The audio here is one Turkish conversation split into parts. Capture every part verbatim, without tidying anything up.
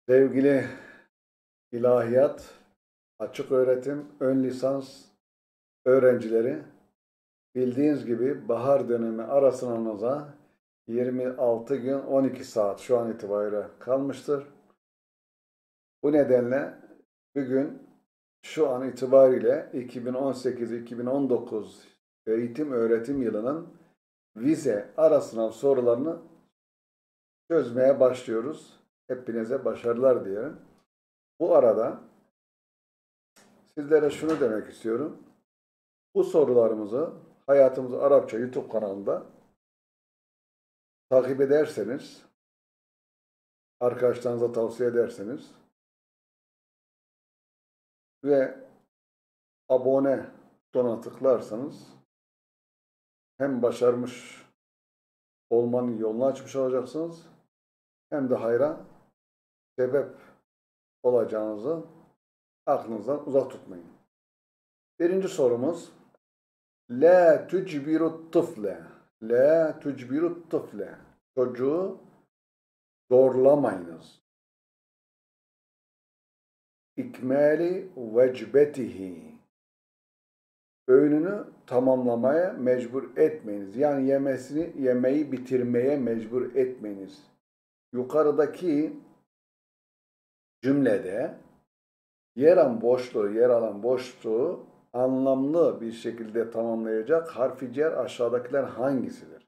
Sevgili ilahiyat, açık öğretim, ön lisans öğrencileri, bildiğiniz gibi bahar dönemi ara sınavımıza yirmi altı gün on iki saat şu an itibariyle kalmıştır. Bu nedenle bugün şu an itibariyle iki bin on sekiz iki bin on dokuz eğitim öğretim yılının vize ara sınav sorularını çözmeye başlıyoruz. Hepinize başarılar diyelim. Bu arada sizlere şunu demek istiyorum. Bu sorularımızı Hayatımız Arapça YouTube kanalında takip ederseniz, arkadaşlarınıza tavsiye ederseniz ve abone butonuna tıklarsanız hem başarmış olmanın yolunu açmış olacaksınız hem de hayra sebep olacağınızı aklınızdan uzak tutmayın. Birinci sorumuz La tucbiru tıfle La tucbiru tıfle Çocuğu zorlamayınız. İkmali vecbetihi Öğününü tamamlamaya mecbur etmeyiniz. Yani yemesini, yemeği bitirmeye mecbur etmeyiniz. Yukarıdaki cümlede yer alan boşluğu, yer alan boşluğu anlamlı bir şekilde tamamlayacak harfi cer aşağıdakiler hangisidir?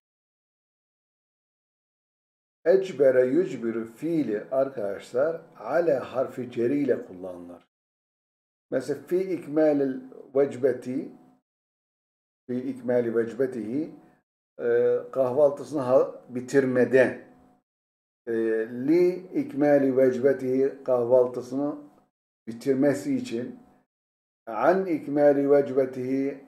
Ecbere yücbürü fiili arkadaşlar ale harfi ceri ile kullanılır. Mesela fi ikmalil vecbeti fi ikmali vecbetihi kahvaltısını bitirmede li ikmali vecbetihi kahvaltısını bitirmesi için an ikmali vecbetihi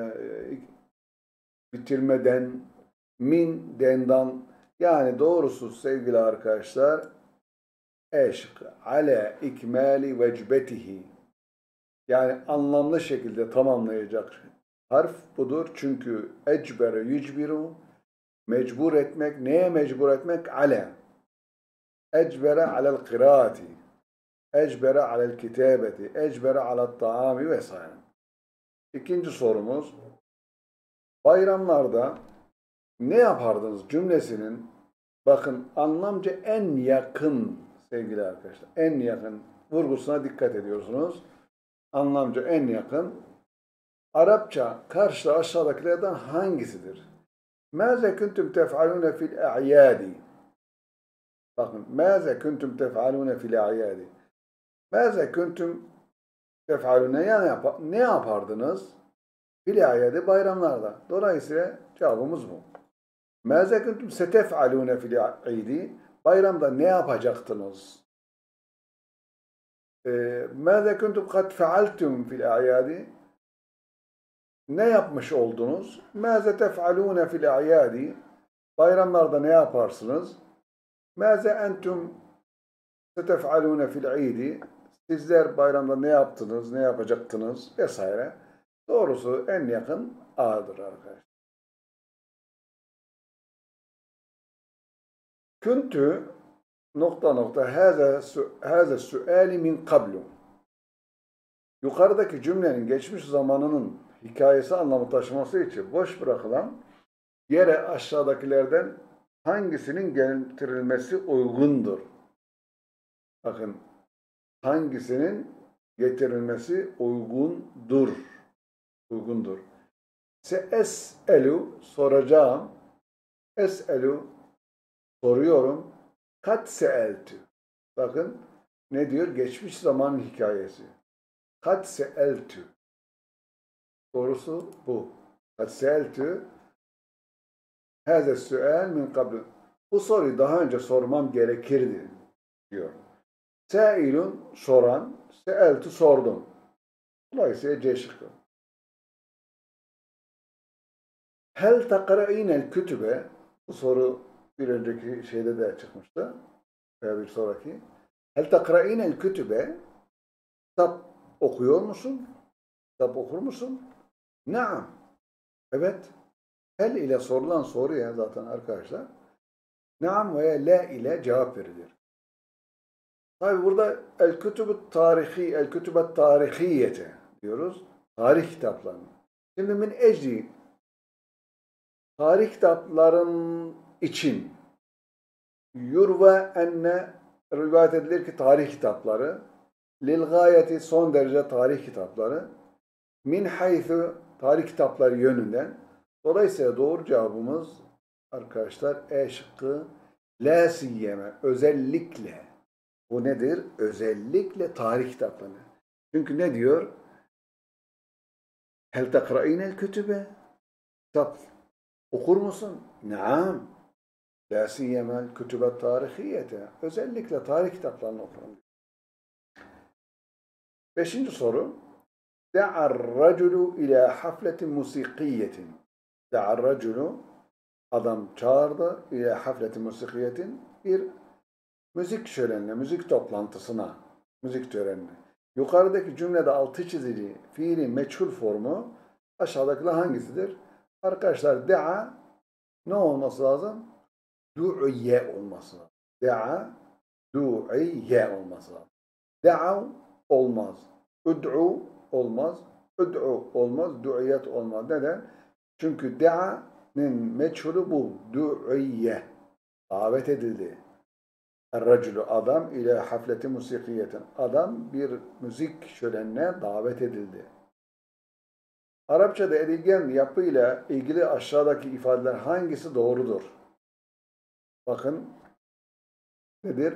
bitirmeden min dendan yani doğrusu sevgili arkadaşlar eşk ale ikmali vecbetihi yani anlamlı şekilde tamamlayacak harf budur. Çünkü ecbere yücbiru mecbur etmek. Neye mecbur etmek? Ale. Ecbere alel kıraati. Ecbere alel kitabeti. Ecbere alel taami vesaire. İkinci sorumuz. Bayramlarda ne yapardınız cümlesinin bakın anlamca en yakın sevgili arkadaşlar. En yakın vurgusuna dikkat ediyorsunuz. Anlamca en yakın. Arapça karşıda aşağıdakilerden hangisidir? Mâze kuntum tef'alûne fil e'yâdi. Bakın, mâze kuntum tef'alûne fil e'yâdi. Mâze kuntum tef'alûne yani ne yapardınız? Fil e'yâdi bayramlarda. Dolayısıyla cevabımız bu. Mâze kuntum setef'alûne fil e'yâdi. Bayramda ne yapacaktınız? Mâze kuntum kad fealtum fil e'yâdi. Ne yapmış oldunuz? Mâze tef'alûne fil a'yâdi. Bayramlarda ne yaparsınız? Mâze entum setef'alûne fil idi. Sizler bayramda ne yaptınız, ne yapacaktınız vesaire. Doğrusu en yakın A'dır arkadaşlar. Küntü nokta nokta hâze su'âli min kablu. Yukarıdaki cümlenin geçmiş zamanının hikayesi anlamı taşıması için boş bırakılan yere aşağıdakilerden hangisinin getirilmesi uygundur? Bakın, hangisinin getirilmesi uygundur? Uygundur. Se-es'elu soracağım. Es'elu soruyorum. Kat se'eltü. Bakın ne diyor? Geçmiş zamanın hikayesi. Kat se'eltü. Doğrusu bu. Kat se'eltü hâze su'al min kabl. Bu soruyu daha önce sormam gerekirdi diyor. Sâilun soran, se'eltü sordum. Dolayısıyla C şıkkı. Hel takra'inel kütübe. Bu soru bir önceki şeyde de çıkmıştı. Veya bir sonraki. Hel takra'inel kütübe. Kitap okuyor musun? Kitap okur musun? Naam. Evet. Hel ile sorulan soruya zaten arkadaşlar naam veya la ile cevap verilir. Tabi burada el-kütübü tarihi, el-kütübet tarihiyete diyoruz. Tarih kitapları. Şimdi min ecli tarih kitapların için yurve enne rivayet edilir ki tarih kitapları lil gayeti son derece tarih kitapları min haythu tarih kitapları yönünden. Dolayısıyla doğru cevabımız arkadaşlar E şıkkı la siyyeme özellikle. Bu nedir? Özellikle tarih kitapları. Çünkü ne diyor? Hel tekra'inel kütübe? Kitap okur musun? Naam. La siyyemel kütübet tarihiyete. Özellikle tarih kitaplarını okurum. Beşinci soru. Da'ar raculu ila hafletin musikiyetin. Da'ar raculu adam çağırdı ila hafletin musikiyetin bir müzik şölenine, müzik toplantısına, müzik törenine. Yukarıdaki cümlede altı çizili fiili meçhul formu aşağıdakiler hangisidir? Arkadaşlar da'a ne olması lazım? Du'ye olması lazım. Da'a du'ye olması lazım. Da'a olmaz. Ud'u olmaz. Ud'u olmaz. Du'iyet olmaz. Neden? Çünkü da'nın meçhulü bu. Du'ye. Davet edildi. Er-raculu adam ile hafleti musikiyetin. Adam bir müzik şölenine davet edildi. Arapçada edilgen yapıyla ilgili aşağıdaki ifadeler hangisi doğrudur? Bakın nedir?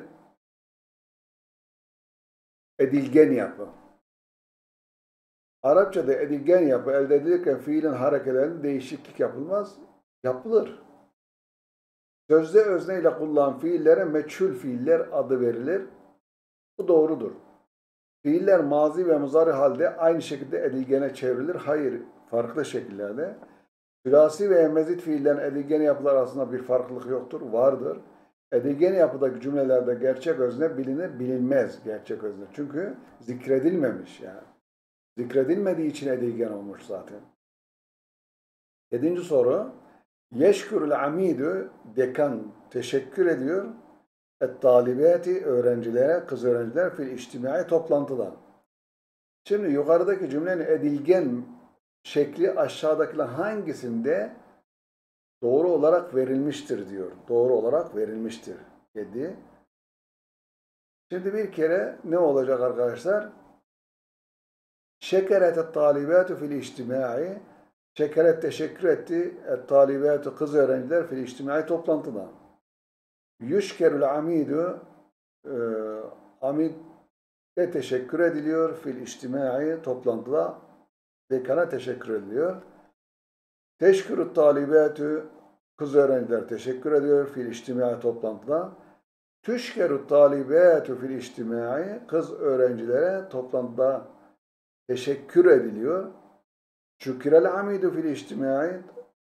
Edilgen yapı. Arapçada edilgen yapı elde edilirken fiilin hareketlerinde değişiklik yapılmaz. Yapılır. Sözde özne ile kullanılan fiillere meçhul fiiller adı verilir. Bu doğrudur. Fiiller mazi ve muzari halde aynı şekilde edilgene çevrilir. Hayır, farklı şekillerde. Sülasi ve mezit fiillerin edilgen yapılar arasında bir farklılık yoktur. Vardır. Edilgen yapıdaki cümlelerde gerçek özne bilinir, bilinmez gerçek özne. Çünkü zikredilmemiş yani. Zikredilmediği için edilgen olmuş zaten. Yedinci soru. Yeşkürül amidü dekan teşekkür ediyor. Et-talibati öğrencilere, kız öğrenciler fil içtimai toplantıda. Şimdi yukarıdaki cümlenin edilgen şekli aşağıdakiler hangisinde doğru olarak verilmiştir diyor. Doğru olarak verilmiştir dedi. Şimdi bir kere ne olacak arkadaşlar? Şekeret et-talibatu fil içtimai. Şekeret teşekkür etti. Et-talibatu kız öğrenciler fil içtimai toplantıda. Yüşkerül amidu e, amid de teşekkür ediliyor. Fil içtimai toplantıda dekana teşekkür ediliyor. Teşkürü talibatu kız öğrenciler teşekkür ediyor. Fil içtimai toplantıda. Tüşkerü talibatu fil içtimai kız öğrencilere toplantıda teşekkür ediliyor. Şükürel amidu fil içtimai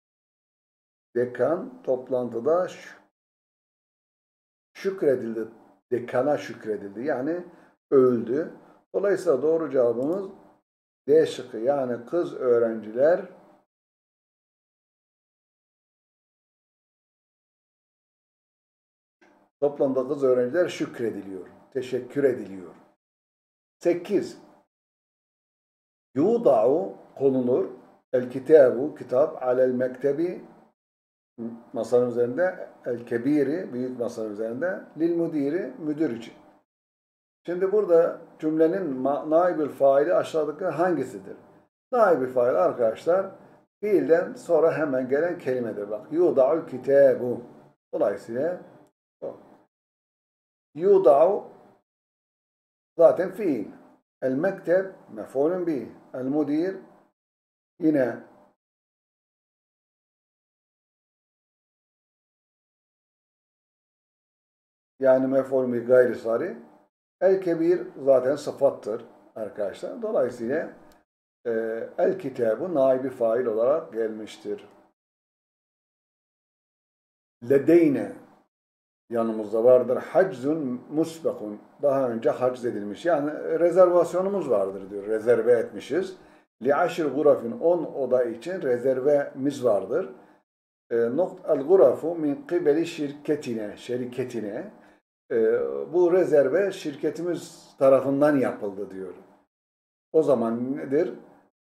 dekan toplantıda şükredildi. Dekana şükredildi. Yani öldü. Dolayısıyla doğru cevabımız D şıkkı. Yani kız öğrenciler toplamda kız öğrenciler şükrediliyor. Teşekkür ediliyor. sekiz. Yuda'u konulur. El kitabu kitap alel mektebi masanın üzerinde el kebiri büyük masanın üzerinde lil müdiri müdür için. Şimdi burada cümlenin naibül faili aşağıdaki hangisidir? Naibül fail arkadaşlar fiilden sonra hemen gelen kelimedir. Bak yuda'ul kitabu. Dolayısıyla o. Yuda'u zaten fiil. El mekteb mef'ulun bih. El müdir yine yani mef'ulun bih gayri sari. El kebir zaten sıfattır arkadaşlar. Dolayısıyla e, el kitabu naibi fail olarak gelmiştir. Ledeyne yanımızda vardır. Haczun musbekun. Daha önce hacz edilmiş. Yani rezervasyonumuz vardır diyor. Rezerve etmişiz. Li aşir gurafin on oda için rezervemiz vardır. E, Nokt el gurafu min kibeli şirketine, şirketine. e, bu rezerve şirketimiz tarafından yapıldı diyor. O zaman nedir?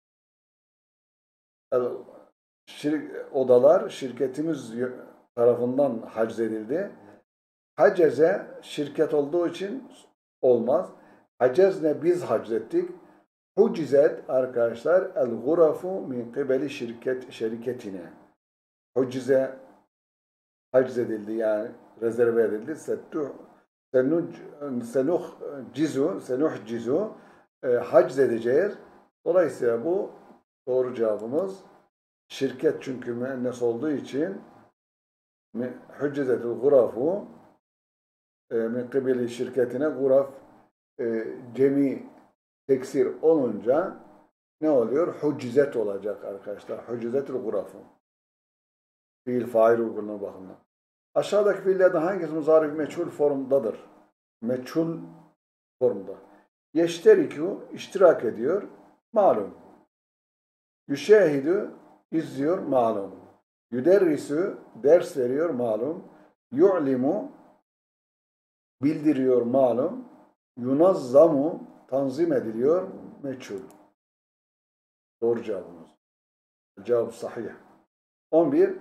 Şir odalar şirketimiz tarafından haczedildi. Haceze şirket olduğu için olmaz. Hacezne biz haczettik. Hucizet arkadaşlar el-gurafu min kibeli şirket şirketine. Hucize haczedildi yani rezerve edildi. Settuh senuh cizu senuh cizu haczedeceğiz. Dolayısıyla bu doğru cevabımız. Şirket çünkü müennes olduğu için hucizetul gurafu min kibeli şirketine guraf e, cemi teksir olunca ne oluyor? Hucizet olacak arkadaşlar. Hucizetul gurafu. Fiil fail uygulama bakımından. Aşağıdaki fiillerden hangisi muzarif meçhul formdadır? Meçhul formda. Yeşteriku iştirak ediyor. Malum. Yüşehidü izliyor. Malum. Yüderrisü ders veriyor. Malum. Yu'limu bildiriyor. Malum. Yunazzamu tanzim ediliyor. Meçhul. Doğru cevabımız. Cevap sahih. on bir.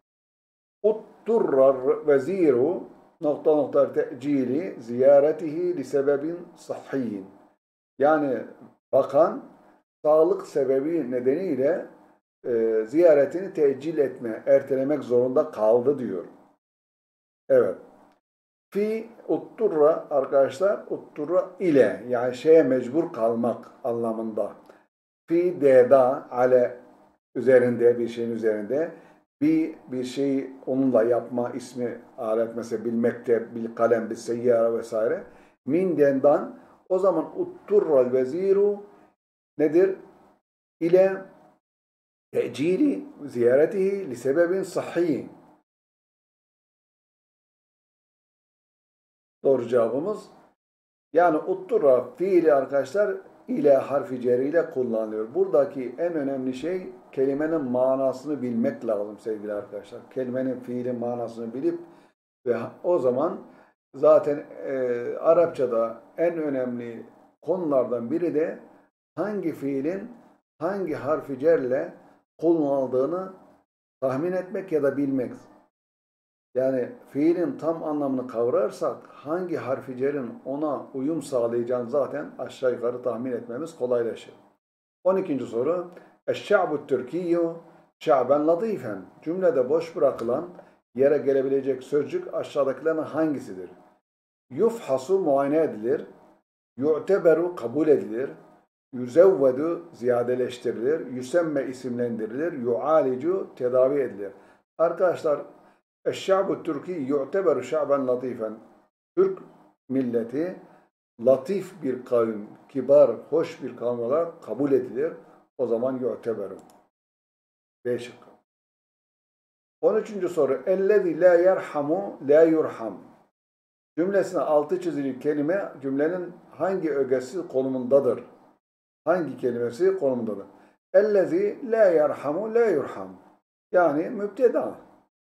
Utturrar veziru nokta nokta te'cili ziyaretihi li sebebin sahhiyin. Yani bakan sağlık sebebi nedeniyle e, ziyaretini tecil etme, ertelemek zorunda kaldı diyor. Evet. Fi utturra arkadaşlar utturra ile yani şeye mecbur kalmak anlamında. Fi deda ale üzerinde bir şeyin üzerinde bir bir şeyi onunla yapma ismi alet mesela bilmekte bil kalem bil seyyara vesaire min dendan o zaman utturral veziru nedir? İle tecili ziyaretihi li sebebin sahhi. Doğru cevabımız. Yani utturra fiili arkadaşlar ile harfi ceriyle kullanılıyor. Buradaki en önemli şey kelimenin manasını bilmek lazım sevgili arkadaşlar. Kelimenin fiilin manasını bilip ve o zaman zaten e, Arapçada en önemli konulardan biri de hangi fiilin hangi harfi cerle kullanıldığını tahmin etmek ya da bilmek. Yani fiilin tam anlamını kavrarsak hangi harfi cerin ona uyum sağlayacağını zaten aşağı yukarı tahmin etmemiz kolaylaşır. on ikinci soru. Eşşa'bu türkiyyu şa'ben latifen. Cümlede boş bırakılan yere gelebilecek sözcük aşağıdakilerden hangisidir? Yufhasu muayene edilir. Yu'teberu kabul edilir. Yüzevvedu ziyadeleştirilir. Yüsemme isimlendirilir. Yu'alicu tedavi edilir. Arkadaşlar Eşşa'bu Türki yu'teberu şa'ben latifen. Türk milleti latif bir kavim, kibar, hoş bir kavim olarak kabul edilir. O zaman yu'teberu. B şıkkı. on üçüncü soru. Ellezî la yerhamu la yurham. Cümlesine altı çizili kelime cümlenin hangi ögesi konumundadır? Hangi kelimesi konumundadır? Ellezî la yerhamu la yurham. Yani mübteda.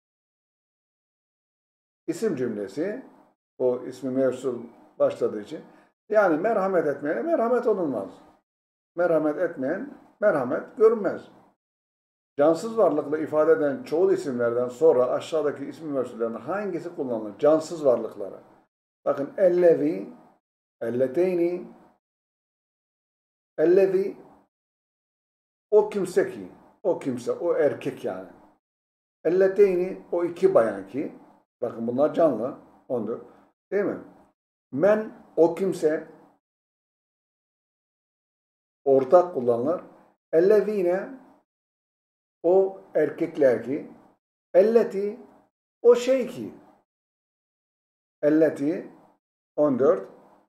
İsim cümlesi, o ismi mevsul başladığı için, yani merhamet etmeyene merhamet olunmaz. Merhamet etmeyen merhamet görünmez. Cansız varlıkla ifade eden çoğul isimlerden sonra aşağıdaki isim mevsullerinin hangisi kullanılır? Cansız varlıklara. Bakın ellezî, elleteyni, ellezî, o kimse ki, o kimse, o erkek yani. Elleteyni, o iki bayan ki, bakın bunlar canlı. on dört. Değil mi? Men o kimse ortak kullanılır. Ellezine o erkekler ki elleti o şey ki elleti on dört.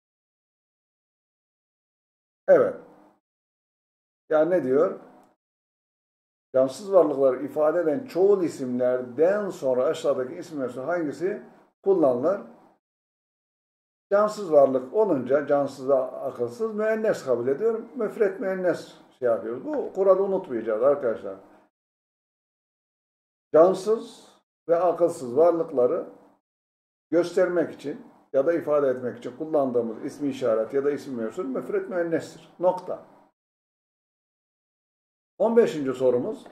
Evet. Yani ne diyor? Cansız varlıkları ifade eden çoğul isimlerden sonra aşağıdaki isim mevzusu hangisi kullanılır? Cansız varlık olunca cansıza akılsız müennes kabul ediyor. Müfret müennes şey yapıyoruz. Bu kuralı unutmayacağız arkadaşlar. Cansız ve akılsız varlıkları göstermek için ya da ifade etmek için kullandığımız ismi işaret ya da ismi mevsul müfret müennestir. Nokta. on beşinci sorumuz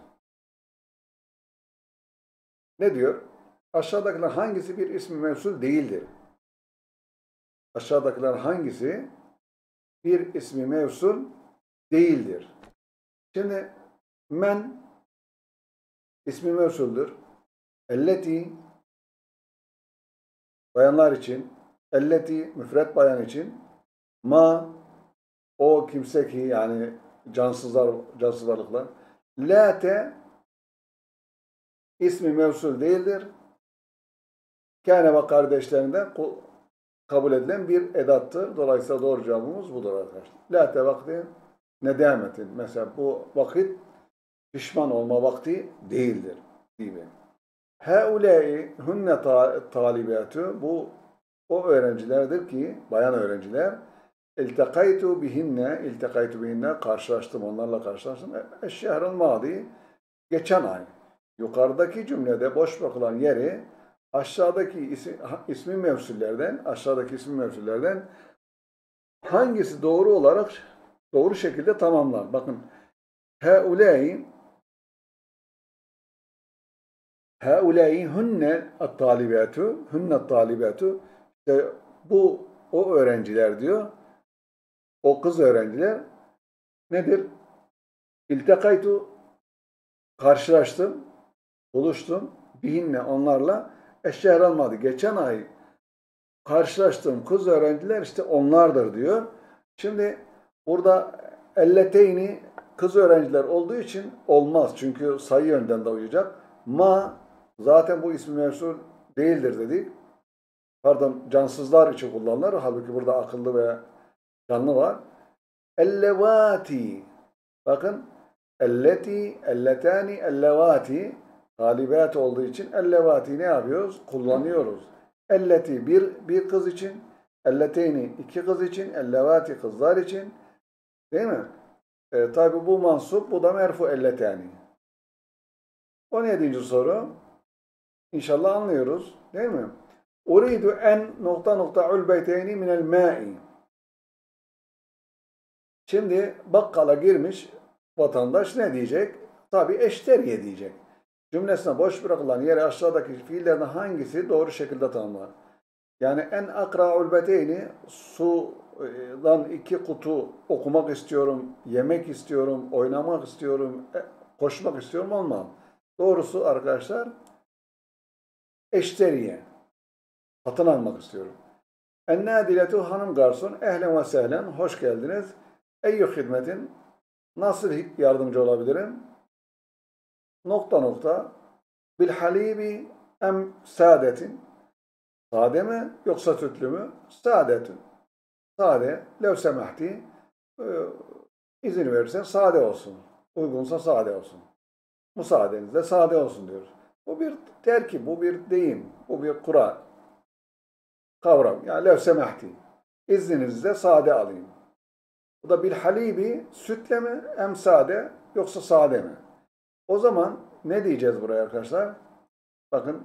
ne diyor? Aşağıdakiler hangisi bir ismi mevsul değildir? Aşağıdakiler hangisi bir ismi mevsul değildir? Şimdi men ismi mevsuldür. Elleti bayanlar için, elleti müfret bayan için, ma o kimse ki yani cansızlar, cansız varlıklar, late ismi mevsul değildir. Kâne ve kardeşlerinden kabul edilen bir edattır. Dolayısıyla doğru cevabımız budur arkadaşlar. Late vakti nedametin. Mesela bu vakit pişman olma vakti değildir gibi. Heulâi hunne talibâtu, bu o öğrencilerdir ki, bayan öğrenciler, iltekaytu bihinne, iltekaytu bihinne, karşılaştım, onlarla karşılaştım. Eşşehrul mâdi, geçen ay. Yukarıdaki cümlede boş bırakılan yeri aşağıdaki isim, ismi mevsullerden, aşağıdaki ismi mevsullerden hangisi doğru olarak, doğru şekilde tamamlar? Bakın, heulâi Haulâi hunne at-talibâtu, hunne at-talibâtu. İşte bu o öğrenciler diyor. O kız öğrenciler nedir? İltekaytu, karşılaştım, buluştum. Bihinne, onlarla. Eşşehr almadı. Geçen ay karşılaştığım kız öğrenciler işte onlardır diyor. Şimdi burada elleteyni kız öğrenciler olduğu için olmaz. Çünkü sayı yönden de uyacak. Ma zaten bu ismi mevsul değildir dedik. Pardon, cansızlar için kullanılır. Halbuki burada akıllı ve canlı var. Ellevati. Bakın. Elleti, elletani, ellevati. Galibat olduğu için ellevati ne yapıyoruz? Kullanıyoruz. Elleti bir, bir kız için. Elleteyni iki kız için. Ellevati kızlar için. Değil mi? E, tabi bu mansup, bu da merfu elletani. on yedinci soru. İnşallah anlıyoruz. Değil mi? Uridu en nokta nokta ulbeyteyni minel ma'i. Şimdi bakkala girmiş vatandaş ne diyecek? Tabi eşteriye diyecek. Cümlesine boş bırakılan yere aşağıdaki fiillerden hangisi doğru şekilde tanımlar? Yani en akra ulbeyteyni, sudan iki kutu okumak istiyorum, yemek istiyorum, oynamak istiyorum, koşmak istiyorum olmam. Doğrusu arkadaşlar eşteriye. Satın almak istiyorum. Ennâdiletu, hanım garson, ehlen ve sehlen, hoş geldiniz. Eyyü hizmetin, nasıl yardımcı olabilirim? Nokta nokta. Bil halibi em saadetin. Sade mi yoksa sütlü mü? Saadetün. Sade. Lev semahti. İzin verirsen sade olsun. Uygunsa sade olsun. Müsaadenizle sade olsun diyoruz. Bu bir terkip, bu bir deyim, bu bir kural. Kavram. Yani lev semahti. İzninizle sade alayım. Bu da bil halibi, sütle mi em sade yoksa sade mi? O zaman ne diyeceğiz buraya arkadaşlar? Bakın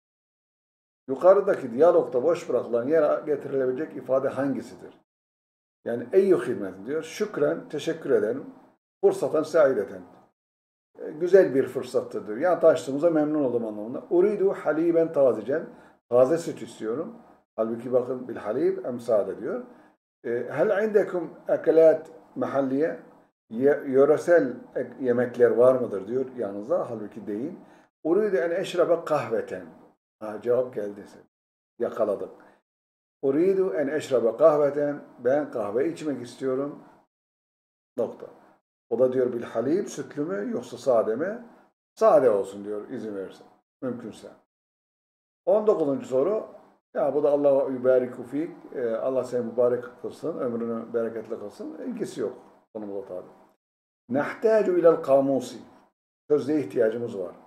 yukarıdaki diyalogda boş bırakılan yere getirilebilecek ifade hangisidir? Yani eyyü hizmet diyor. Şükren, teşekkür ederim. Fırsaten saideten. Güzel bir fırsattır diyor. Yani tanıştığımıza memnun oldum anlamında. Uridu haliben tazicen. Taze süt istiyorum. Halbuki bakın bil halib em sade diyor. Hel indekum ekelat mahalliye, yöresel yemekler var mıdır diyor yanınızda. Halbuki değil. Uridu en eşrebe kahveten. Ha, cevap geldi. Yakaladık. Uridu en eşrebe kahveten. Ben kahve içmek istiyorum. Nokta. O da diyor bil halib, sütlü mü yoksa sade mi? Sade olsun diyor izin verirsen. Mümkünse. on dokuzuncu soru. Ya bu da Allah yübariku fik. Allah seni mübarek kılsın, ömrünü bereketli kılsın. İlgisi yok konumda tabi. Nehtâcu ilel kamusi. Sözlüğe ihtiyacımız var.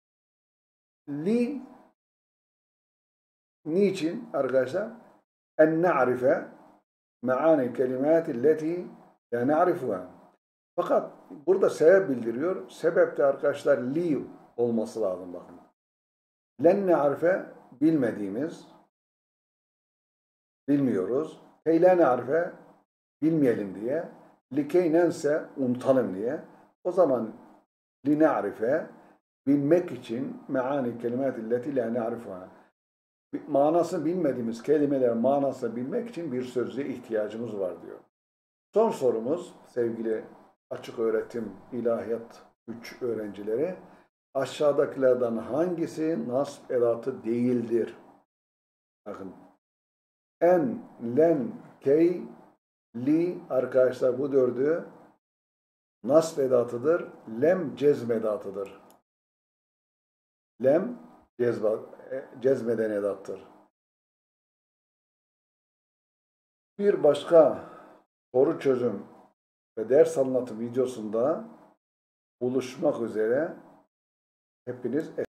Li, niçin arkadaşlar? En na'rife me'ani kelimati leti la na'rifuha. Fakat burada sebep bildiriyor. Sebep de arkadaşlar li olması lazım bakın. Len na'rife bilmediğimiz bilmiyoruz. Keyle na'rife bilmeyelim diye. Likey nense unutalım diye. O zaman li na'rife bilmek için meani kelimat illeti la na'rifuha. Manasını bilmediğimiz kelimeler manasını bilmek için bir sözlüğe ihtiyacımız var diyor. Son sorumuz sevgili açık öğretim ilahiyat üç öğrencileri. Aşağıdakilerden hangisi nasb edatı değildir? Bakın. En, len, key, li arkadaşlar bu dördü nasb edatıdır. Lem cezm edatıdır. Lem cezba, cezmeden edattır. Bir başka soru çözüm ve ders anlatım videosunda buluşmak üzere hepiniz